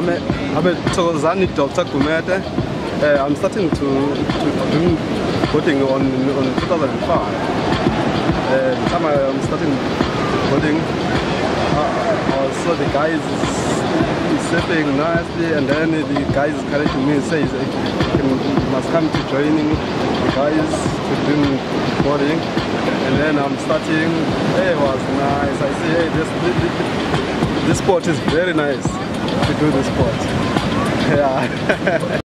I'm a Thokozani Dr. Gumede. I'm starting to do boating on 2005. The time I'm starting boating, I saw the guys surfing nicely, and then the guys came to me and says, you must come to joining the guys to do boarding. And then I'm starting. Hey, it was nice. I say, hey, this sport is very nice to do this sport. Yeah.